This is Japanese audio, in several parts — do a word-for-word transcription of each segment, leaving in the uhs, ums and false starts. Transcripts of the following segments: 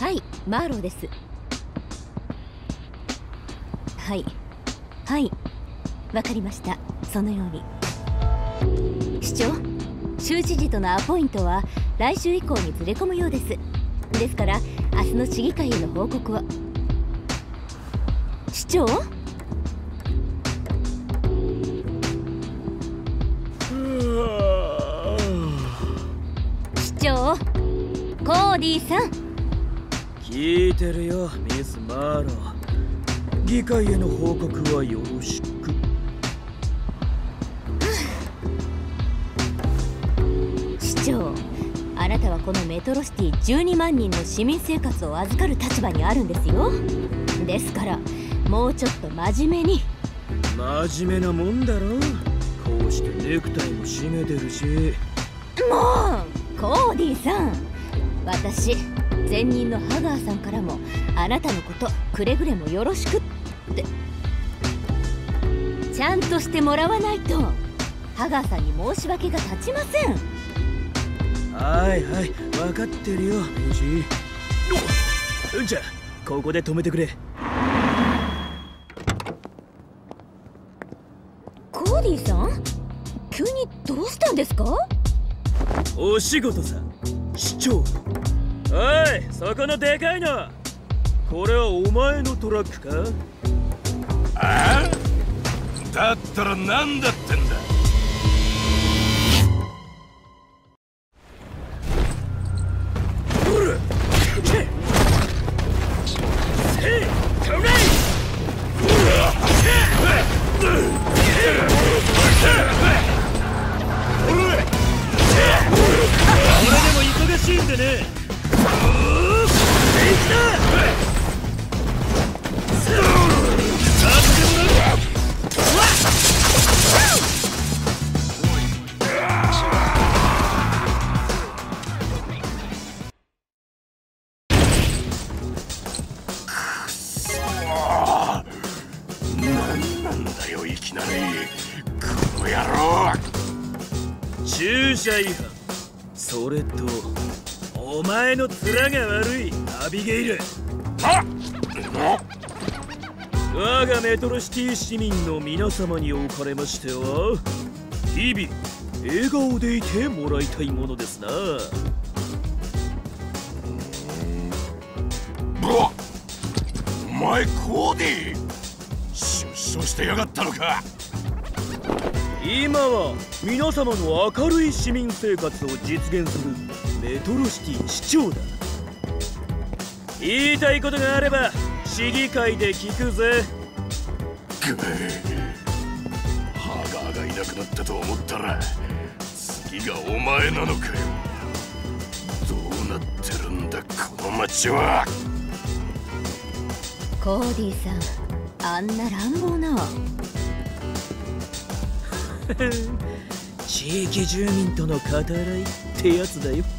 はい、マーローです。はいはいわかりました。そのように。市長、州知事とのアポイントは来週以降にずれ込むようです。ですから明日の市議会への報告を。市長、市長、コーディさん。 聞いてるよ、ミス・マーロー。議会への報告はよろしく。 市長、あなたはこのメトロシティじゅうにまんにんの市民生活を預かる立場にあるんですよ。ですからもうちょっと真面目に。 真面目なもんだろ。こうしてネクタイも締めてるし。 もうコーディさん、私前任のハガーさんからもあなたのことくれぐれもよろしくってちゃんとしてもらわないとハガーさんに申し訳が立ちません。 はいはい、分かってるよ、メイジー。うんちゃん、ここで止めてくれ。 コーディさん、急にどうしたんですか？ お仕事さ、市長。おい、そこのでかいの、これはお前のトラックか？ ああ？だったら何だってんだ。 駐車違反、それとお前の面が悪いアビゲイル。我がメトロシティ市民の皆様におかれましては、日々笑顔でいてもらいたいものですな。 お前コーディ、出所してやがったのか。 今は皆様の明るい市民生活を実現するメトロシティ市長だ。言いたいことがあれば市議会で聞くぜ。 ハガーがいなくなったと思ったら次がお前なのかよ。どうなってるんだこの町は。 コーディさん、あんな乱暴な。 地域住民との語らいってやつだよ。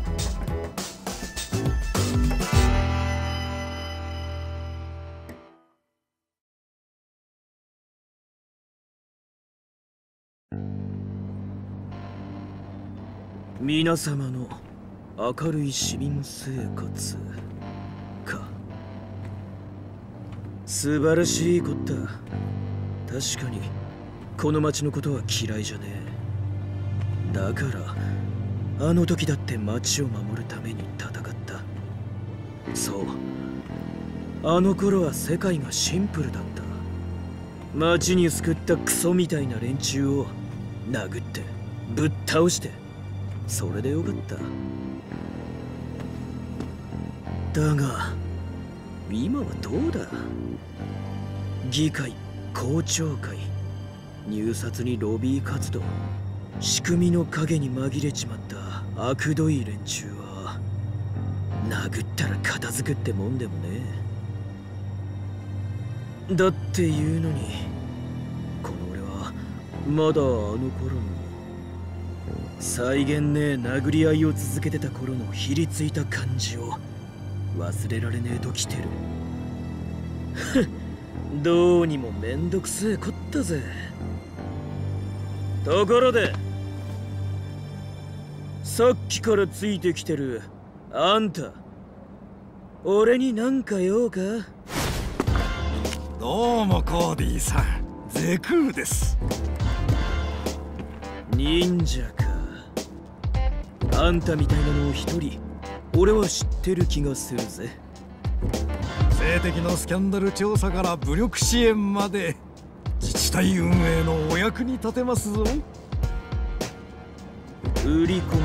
皆様の明るい市民生活か。素晴らしいこった。確かにこの町のことは嫌いじゃねえ。だからあの時だって町を守るために戦った。そう、あの頃は世界がシンプルだった。町に救ったクソみたいな連中を殴ってぶっ倒して、それでよかった。だが今はどうだ。議会、公聴会、入札にロビー活動、仕組みの陰に紛れちまった悪どい連中は殴ったら片付くってもんでもねえ。だって言うのに、この俺はまだあの頃の際限ねえ殴り合いを続けてた頃のひりついた感じを忘れられねえときてる。どうにもめんどくせえこったぜ。ところでさっきからついてきてるあんた、 俺に何か用か？ どうもコーディーさん、ゼクーです。 忍者か。あんたみたいなのを一人俺は知ってる気がするぜ。 性的のスキャンダル調査から武力支援まで自治体運営のお役に立てますぞ。 売り込みか。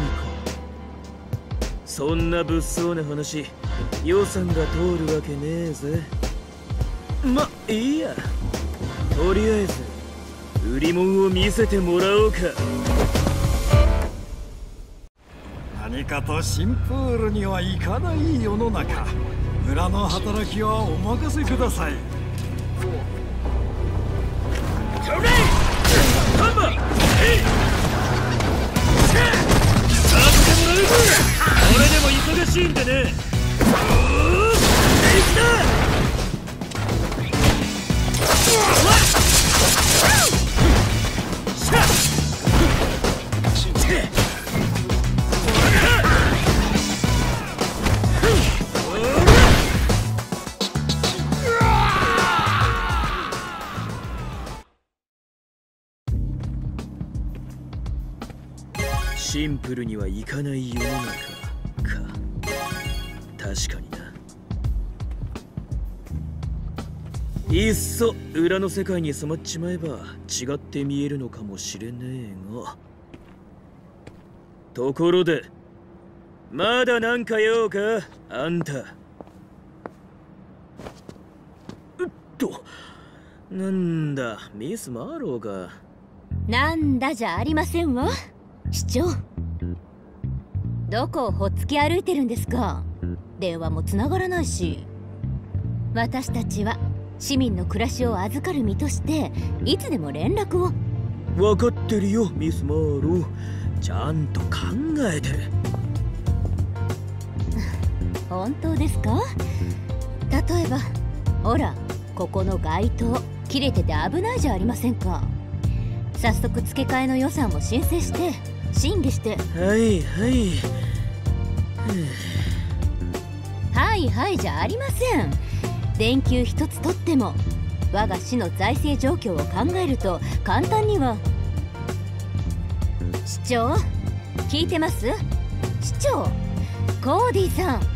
そんな物騒な話予算が通るわけねえぜ。まいいや、とりあえず売り物を見せてもらおうか。 何かとシンプールにはいかない世の中、裏の働きはお任せください。 ハンマー俺でも忙しいんでね。シンプルにはいかない世の中か。確かにな。いっそ裏の世界に染まっちまえば違って見えるのかもしれねえが。ところでまだなんか用かあんた。うっと、なんだミス・マーローか。 なんだじゃありませんわ市長。どこをほっつき歩いてるんですか？電話もつながらないし。私たちは市民の暮らしを預かる身としていつでも連絡を。 分かってるよミス・マーロー、ちゃんと考えてる。 本当ですか？例えばほら、ここの街灯切れてて危ないじゃありませんか。早速付け替えの予算を申請して審議して。 はいはいはいはいじゃありません。電球一つとっても我が市の財政状況を考えると簡単には。市長聞いてます？市長コーディさん、